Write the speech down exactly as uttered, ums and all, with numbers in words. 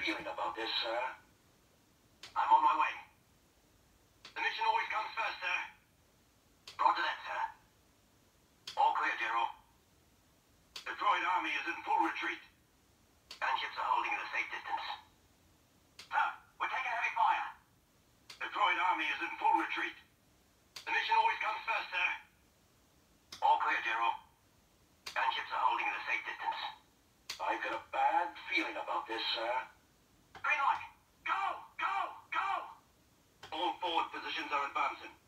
feeling about this, sir. I'm on my way. The mission always comes first, sir. Roger that, sir. All clear, General. The droid army is in full retreat. Gunships are holding at a safe distance. Sir, we're taking heavy fire. The droid army is in full retreat. The mission always comes first, sir. All clear, General. Gunships are holding at a safe distance. I've got a bad feeling about this, sir. Green light! Go! Go! Go! All forward positions are advancing.